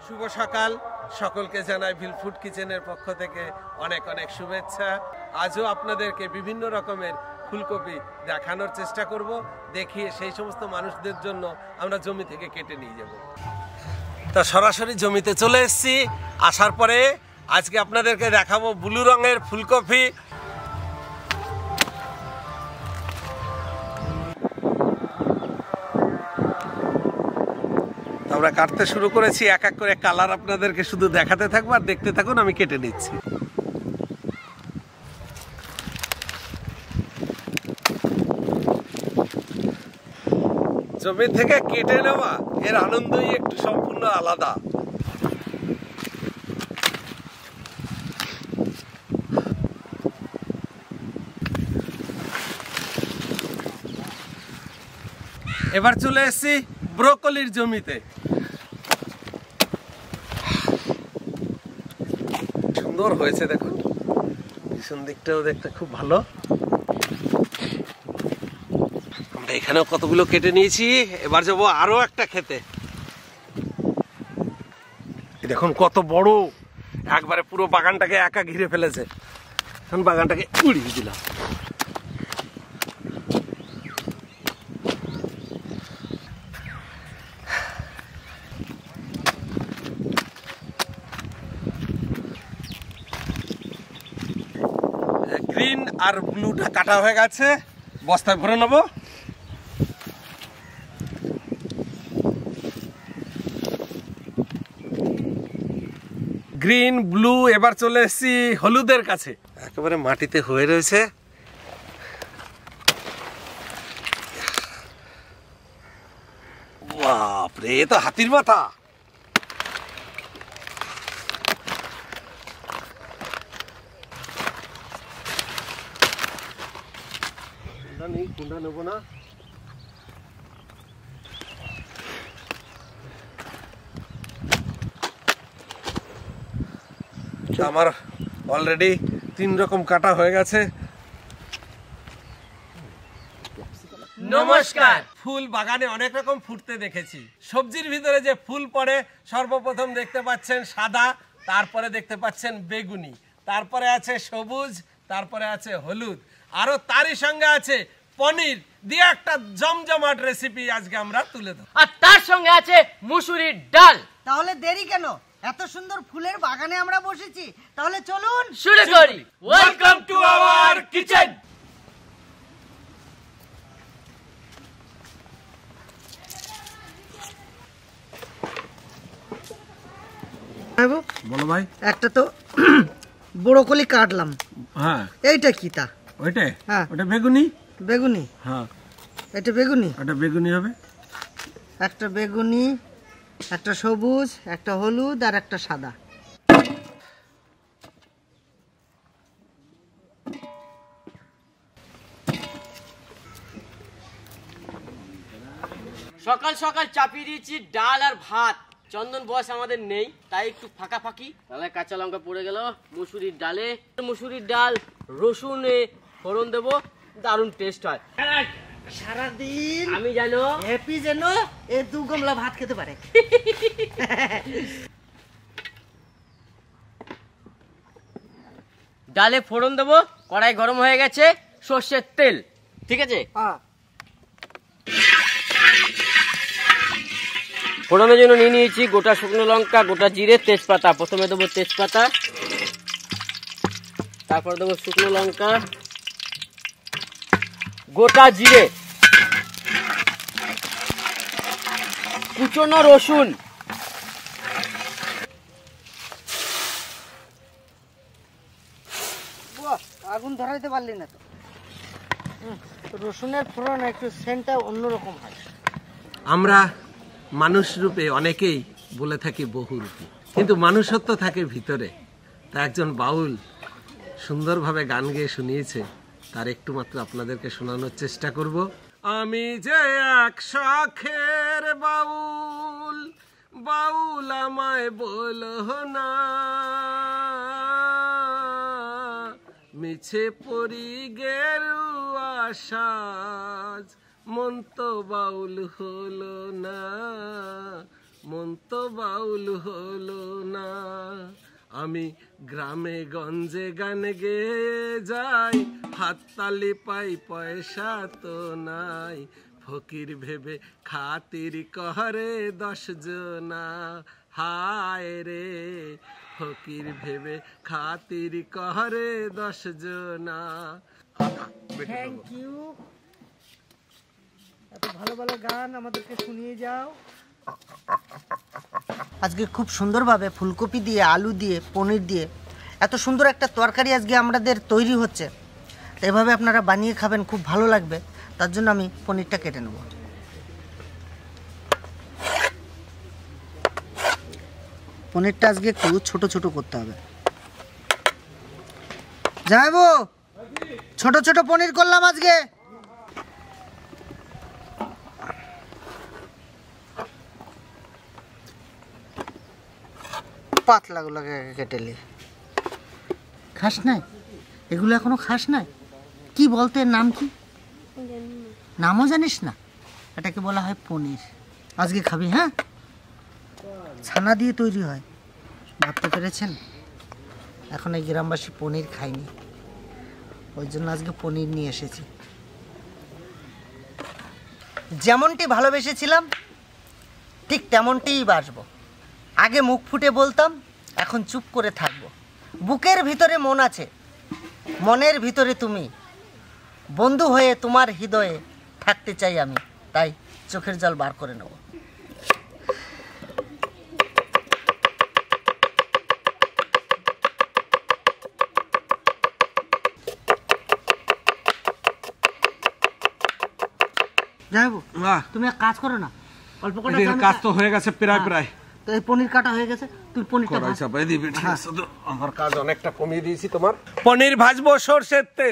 শুভ সকাল সকলকে জানাই ভিলফুড কিচেনের পক্ষ থেকে অনেক অনেক শুভেচ্ছা। আজও আপনাদেরকে বিভিন্ন রকমের ফুলকপি দেখানোর চেষ্টা করব, দেখিয়ে সেই সমস্ত মানুষদের জন্য আমরা জমি থেকে কেটে নিয়ে যাব। তা সরাসরি জমিতে চলে এসেছি। আসার পরে আজকে আপনাদেরকে দেখাবো ব্লু রঙের ফুলকপি। আমরা কাটতে শুরু করেছি, এক এক করে কালার আপনাদেরকে শুধু দেখাতে থাকবো আর দেখতে থাকুন, আমি কেটে নিচ্ছি। জমি থেকে কেটে নেওয়া এর আনন্দই একটু সম্পূর্ণ আলাদা। এবার চলে এসেছি ব্রোকলির জমিতে। সুন্দর হয়েছে দেখুন, পিছন দিকটাও দেখতে খুব ভালো। আমরা এখানেও কতগুলো কেটে নিয়েছি, এবার যাবো আরো একটা খেতে। দেখুন কত বড়, একবারে পুরো বাগানটাকে একা ঘিরে ফেলেছে। এখন বাগানটাকে উড়িয়ে দিলাম। গ্রিন আর ব্লুটা কাটা হয়ে গেছে, বস্তায় ভরে নেব। গ্রিন ব্লু, এবার চলে এসেছি হলুদের কাছে। একেবারে মাটিতে হয়ে রয়েছে। বাপরে, এ তো হাতির মাথা। কুন্ডা নেব না, আমার অলরেডি 3 রকম কাটা হয়ে গেছে। নমস্কার। ফুল বাগানে অনেক রকম ফুটতে দেখেছি। সবজির ভিতরে যে ফুল পড়ে, সর্বপ্রথম দেখতে পাচ্ছেন সাদা, তারপরে দেখতে পাচ্ছেন বেগুনি, তারপরে আছে সবুজ, তারপরে আছে হলুদ, আরো তারই সঙ্গে আছে পনির দিয়ে একটা জমজমাট রেসিপি আজকে আমরা তুলে দেব। আর তার সঙ্গে আছে মুসুরির ডাল। তাহলে দেরি কেন? এত সুন্দর ফুলের বাগানে আমরা বসেছি, তাহলে চলুন শুরু করি। Welcome to our kitchen. বলো ভাই। একটা তো ব্রোকলি কাটলাম। হ্যাঁ, এইটা কি তা? ওইটাই? হ্যাঁ, ওটা বেগুনি। বেগুনি? হ্যাঁ, এটা বেগুনি। ওটা বেগুনি হবে। একটা বেগুনি, একটা সবুজ, একটা হলুদ আর একটা সাদা। সকাল সকাল চাপিয়ে দিয়েছি ডাল আর ভাত। চন্দন বস আমাদের নেই, তাই একটু ফাঁকা ফাঁকি। তাহলে কাঁচা লঙ্কা পড়ে গেল মুসুরির ডালে। মুসুরির ডাল রসুনে ফোড়ন দেবো, দারুণ টেস্ট হয়। সারাদিন আমি জানো হ্যাপি যেন এ 2 গামলা ভাত খেতে পারে। ডালে ফোড়ন দেবো, কড়াই গরম হয়ে গেছে, সর্ষের তেল। ঠিক আছে, ফোড়নের জন্য নিয়ে নিয়েছি গোটা শুকনো লঙ্কা, গোটা জিরে, তেজপাতা। প্রথমে দেবো তেজপাতা, তারপর দেবো শুকনো লঙ্কা, গোটা জিরে, কুচনো রসুন, আগুন ধরাইতে পারলি না তো। রসুনের ফোড়ন একটু সেন্টটা অন্যরকম হয়। আমরা মানুষ রূপে অনেকেই বলে থাকি বহুরূপী, কিন্তু মানুষত্ব থাকে ভিতরে। তা একজন বাউল সুন্দরভাবে গান গেয়ে শুনিয়েছে, তার একটু মাত্র আপনাদেরকে শোনানোর চেষ্টা করব। আমি যে এক শখের বাউল, বাউল আমায় বলো না, মিছে পরি গেরুয়া সাজ, মন তো বাউল হলো না, মন তো বাউল হলো না। আমি গ্রামে গঞ্জে গান গেয়ে যাই, হাততালি পাই পয়সা তো নাই। ফকির ভেবে খাতির করে 10 জনা, হায় রে ফকির ভেবে খাতির করে 10 জনা। থ্যাংক ইউ, এত ভালো ভালো গান আমাদেরকে শুনিয়ে যাও। আজকে খুব সুন্দরভাবে ফুলকপি দিয়ে, আলু দিয়ে, পনির দিয়ে এত সুন্দর একটা তরকারি আজকে আমাদের তৈরি হচ্ছে। এভাবে আপনারা বানিয়ে খাবেন, খুব ভালো লাগবে। তার জন্য আমি পনিরটা কেটে নেব। পনিরটা আজকে একটু ছোট ছোট করতে হবে। যাইবো, ছোট ছোট পনির করলাম আজকে। পাতলাগুলোকে কেটেলি খাস নাই? এগুলো এখনো খাস নাই? কি বলতে, নাম কি? নামও জানিস না? এটাকে বলা হয় পনির। আজকে খাবি? হ্যাঁ, ছানা দিয়ে তৈরি হয়, ভাবতে পেরেছেন? এখন এই গ্রামবাসী পনির খায়নি, ওই জন্য আজকে পনির নিয়ে এসেছি। যেমনটি ভালোবেসেছিলাম ঠিক তেমনটিই বাসবো। আগে মুখ ফুটে বলতাম, এখন চুপ করে থাকবো। বুকের ভিতরে মন আছে, মনের ভিতরে তুমি। বন্ধু হয়ে তোমার হৃদয়ে থাকতে চাই আমি, তাই চোখের জল বার করে নেব। যাইবো, তুমি এক কাজ করো না, অল্প করে কাজ তো হয়ে গেছে প্রায় প্রায়। তো এই পনির কাটা হয়ে গেছে, তুমি পনিরটা কড়াই চাপাই দিবি। ঠিক আছে, তো আমার কাজ অনেকটা কমিয়ে দিয়েছি তোমার। পনির ভাজবো সরষের তেল।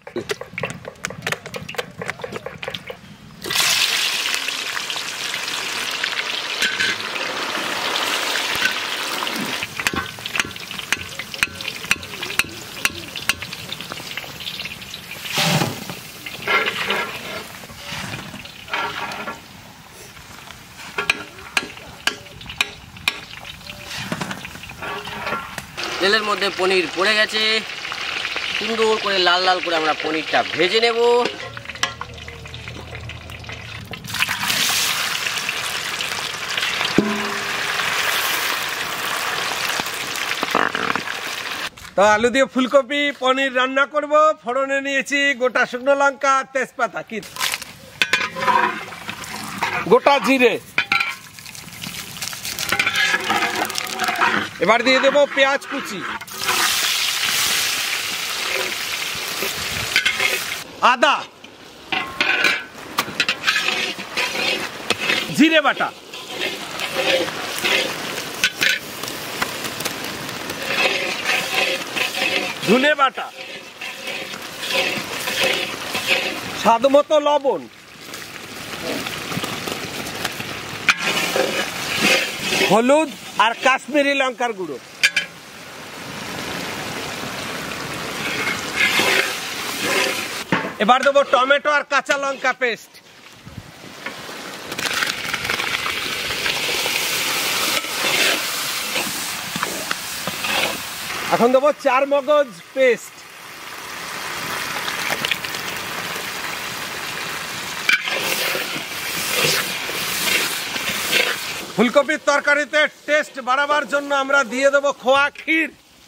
তেলের মধ্যে পনির পড়ে গেছে, সুন্দর করে লাল লাল করে আমরা পনিরটা ভেজে নেব। তো আলু দিয়ে ফুলকপি পনির রান্না করব। ফোড়নে নিয়েছি গোটা শুকনো লঙ্কা, তেজপাতা, কি গোটা জিরে। এবার দিয়ে দেবো পেঁয়াজ কুচি, আদা, জিরে বাটা, ধনে বাটা, স্বাদ মতো লবণ, হলুদ আর কাশ্মীরি লঙ্কার গুঁড়ো। এবার দেবো টমেটো আর কাঁচা লঙ্কা পেস্ট। এখন দেবো 4 মগজ পেস্ট। ফুলকপির তরকারিতে টেস্ট বাড়াবার জন্য আমরা দিয়ে দেবো খোয়া ক্ষীর।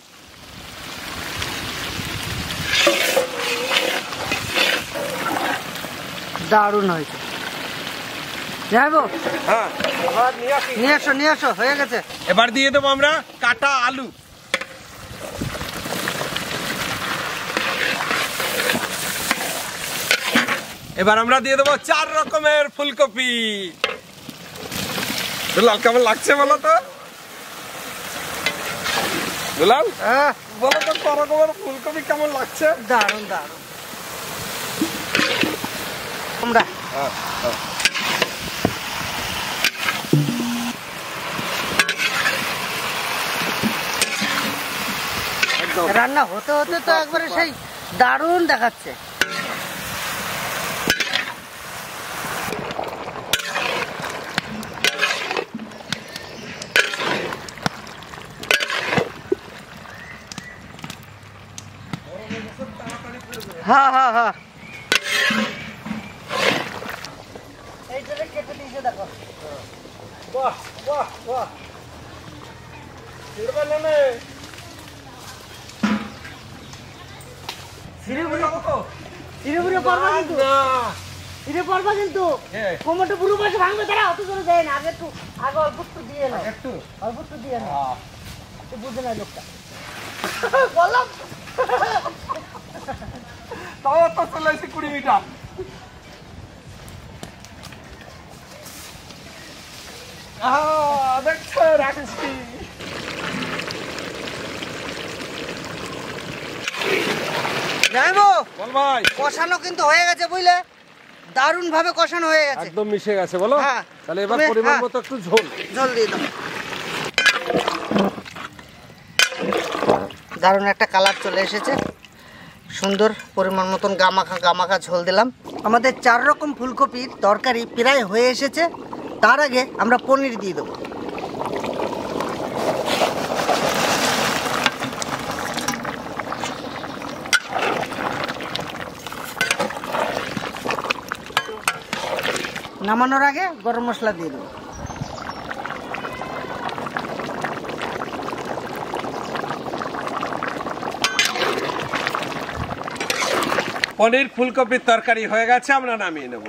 দারুণ হয়েছে। যাইবো, হ্যাঁ, নিয়ে আসো, হয়ে গেছে। এবার দিয়ে দেবো আমরা কাটা আলু। এবার আমরা দিয়ে দেবো 4 রকমের ফুলকপি। দুলাল কেমন লাগছে বলো তো? দুলাল বলো তো 4 রকমের ফুলকপি কেমন লাগছে? দারুণ দারুণ। আমরা রান্না হতে হতে তো একবারে সেই দারুণ দেখাচ্ছে। হ্যাঁ হ্যাঁ হ্যাঁ এইটারে কেটে দিয়েছে দেখো। বাহ বাহ বাহ, ছিড়বে না নে। সিঁড়ি পারবা কিন্তু, সিঁড়ি পারবা কিন্তু কোমরটা পুরো পাশে ভাঙবে, তারা অত জোরে দেয় না। আগে একটু আগে অল্প একটু দিয়ে না, একটু অল্প একটু দিয়ে না, তুই বুঝে না লোকটা। বললাম তাও তো চলে এসে 20 মিটার। দেখছো রাকেশ কি যাইবো। বল ভাই, কষানো কিন্তু হয়ে গেছে বুঝলে, দারুণ ভাবে কষানো হয়ে গেছে, একদম মিশে গেছে বলো। হ্যাঁ। তাহলে এবার তুমি- পরিমাণ হ্যাঁ। মতো একটু ঝোল। জল দিয়ে দাও। দারুণ একটা কালার চলে এসেছে, সুন্দর পরিমাণ মতন গামাখা গামাখা ঝোল দিলাম। আমাদের 4 রকম ফুলকপির তরকারি প্রায় হয়ে এসেছে। তার আগে আমরা পনির দিয়ে দেবো। নামানোর আগে গরম মশলা দিয়ে দেবো। পনির ফুলকপির তরকারি হয়ে গেছে, আমরা নামিয়ে নেব।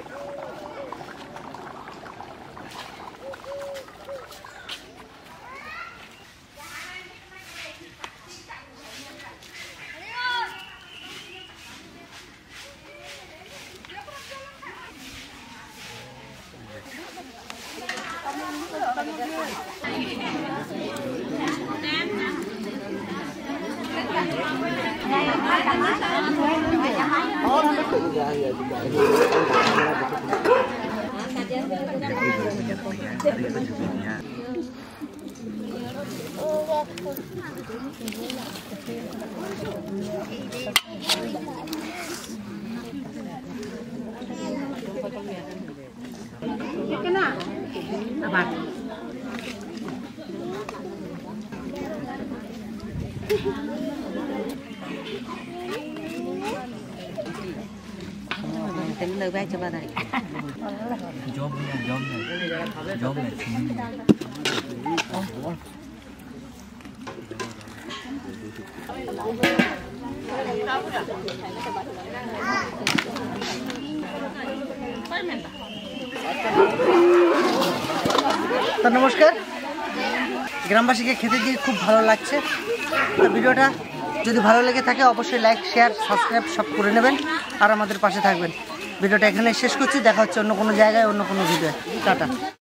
তো নমস্কার, গ্রামবাসীকে খেতে দিয়ে খুব ভালো লাগছে। তো ভিডিওটা যদি ভালো লেগে থাকে অবশ্যই লাইক, শেয়ার, সাবস্ক্রাইব সব করে নেবেন আর আমাদের পাশে থাকবেন। ভিডিওটা এখানে শেষ করছি, দেখা হচ্ছে অন্য কোনো জায়গায় অন্য কোনো ভিডিও। টাটা।